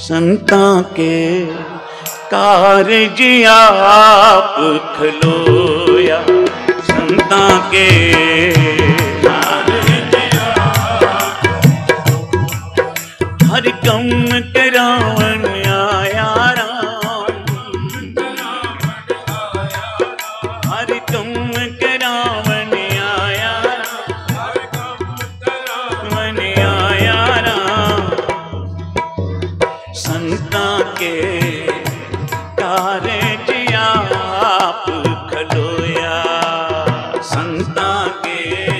संतां के कारज आप खलोया, संतां के हर कम करावन आया राम, हर कम करावन आया राम, संतां के कारज आप खलोया, संतां के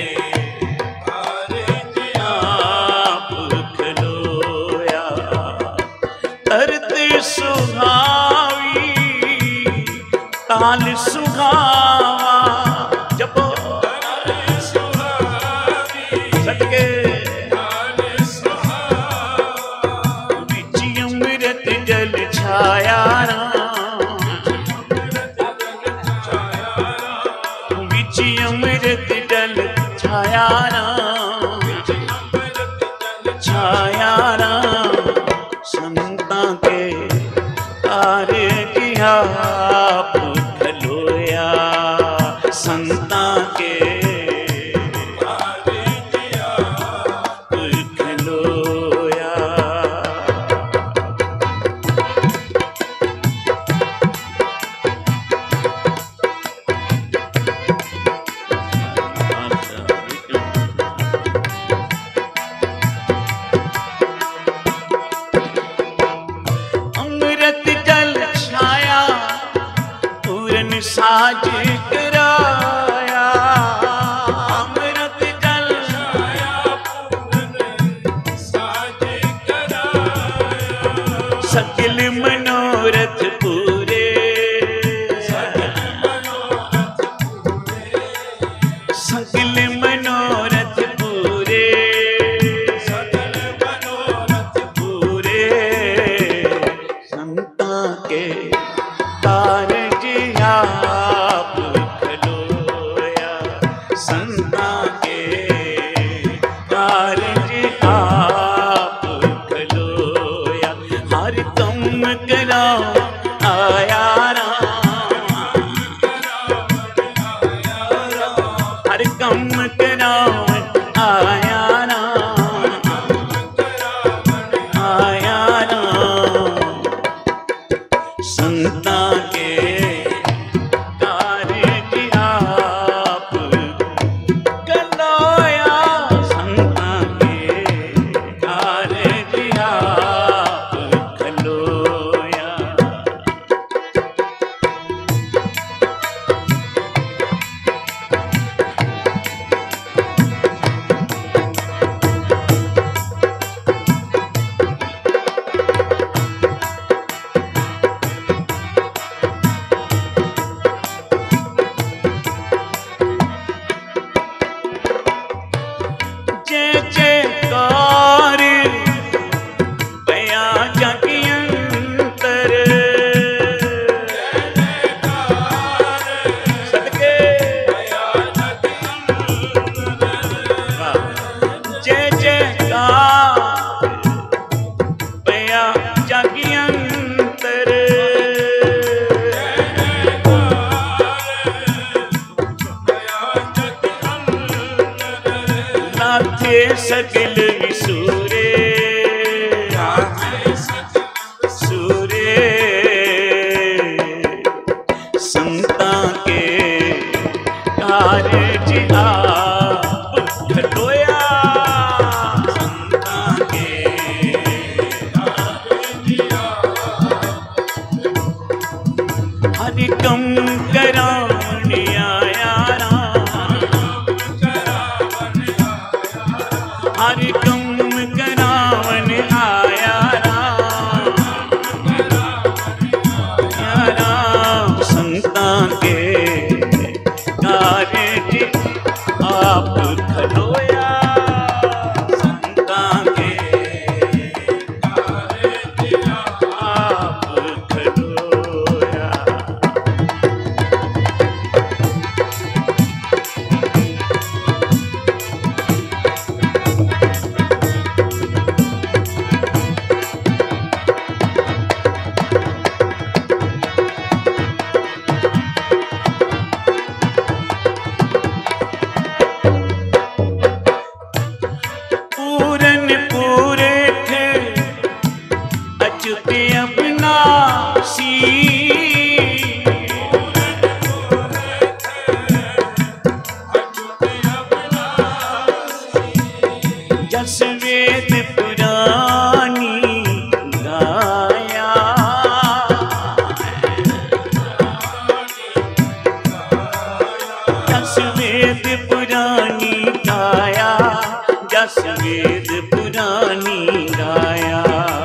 कारज आप खलोया। तरत सुहावी ताल सुहावा, जपो सटके बिच अमृत जल छाया राम, बिच अमृत जल छाया राम, छाया राम, संतां के कारज आप खलोया, संतां के कारज आप खलोया। अमृत जल छाया पूरन साज कराया, अमृत जल छाया पूरन साज कराया, सकल मनोरथ पूरे, सकल मनोरथ पूरे, सकल मनोरथ पूरे, संतां के कारज आप खलोया, संतां के कारज आप खलोया। हर कम कराओ आया राम, हर कम कराओ आया राम, आया राम, संतां के कारज आप खलोया, संतां के कारज आप खलोया। जय जयकार बया जग अंतर, सदके जय जयकार बया जग अंतर, लाथे सकल विसूरे, सूरे, संतां के कारज आप खलोया, संतां के कारज हर कम करावन आया राम, हर अछूते अविनाशी जस वेद पुरानी गाया जस वेद पुरानी गाया जस वेद पुरानी गाया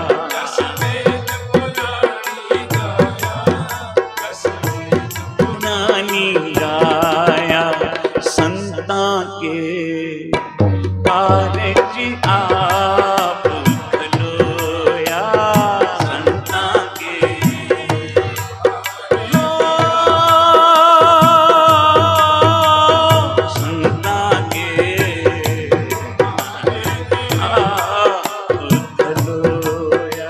पुरानी गाया संता के कारज आप खलोया संता के लो संता के आप खलोया।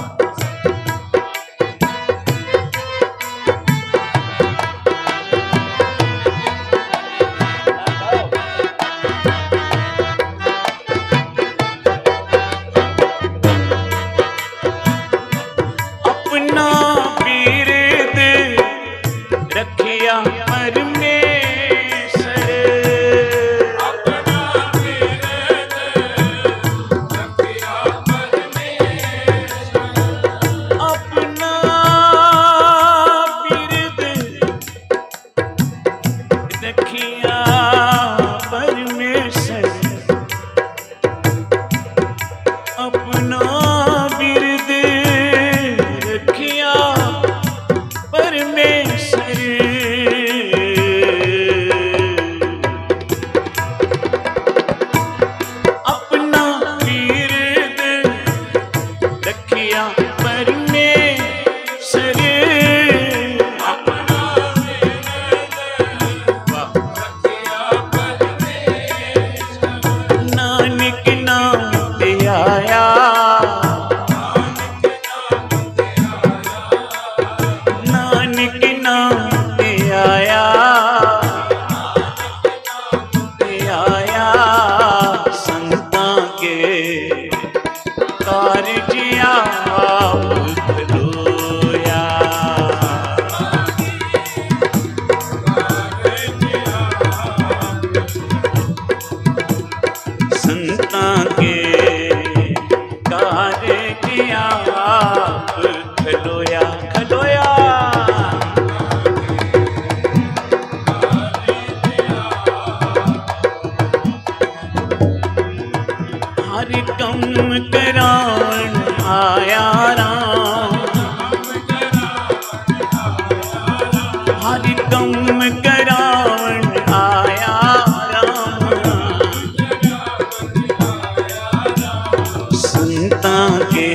अपना बिरद रखिया परमेश्वर अपना बिरद रखिया परमेश्वर अपना बिरद रखिया परमेश्वर अपना बिरद रखिया परमेश्वर अपना बिरद रखिया परमेश्वर अपना नानक नाम ते आया नानक नाम ते आया संता के कारज आप खलोया संता के कारज आप खलोया खलोया हर कम करान आया राम हर कम करान आया राम संता के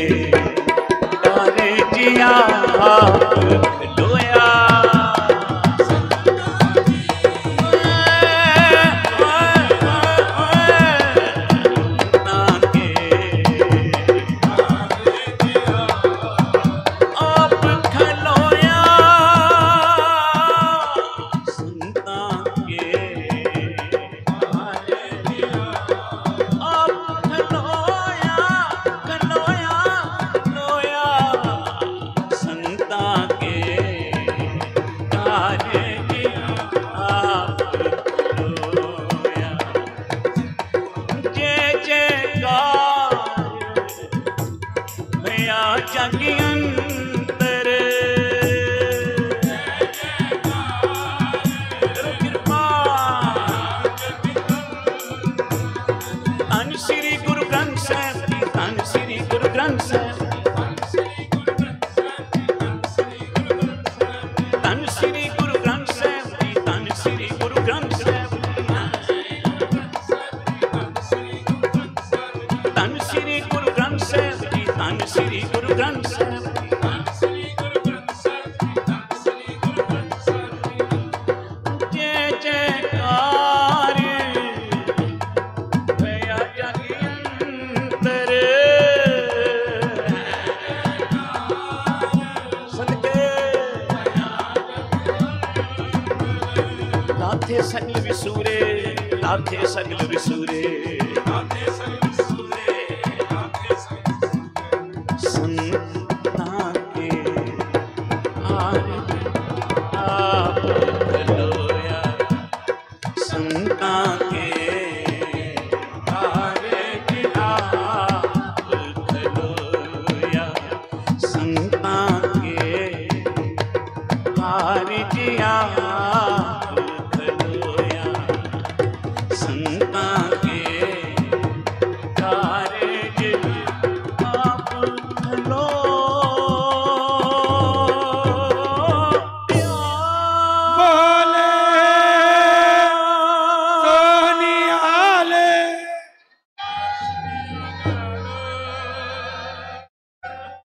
कारज आप खलोया जगियंतर कृपा धन श्री गुरु ग्रंथ साहिब धन श्री गुरु ग्रंथ साहिब धन श्री गुरु ग्रंथ साहिब धन श्री गुरु ग्रंथ साहिब धन श्री गुरु ग्रंथ साहिब धन श्री गुरु ग्रंथ साहिब जय जयकार भया जगियंतर सदके लाथे सगल विसूरे लाथे सगल विसूरे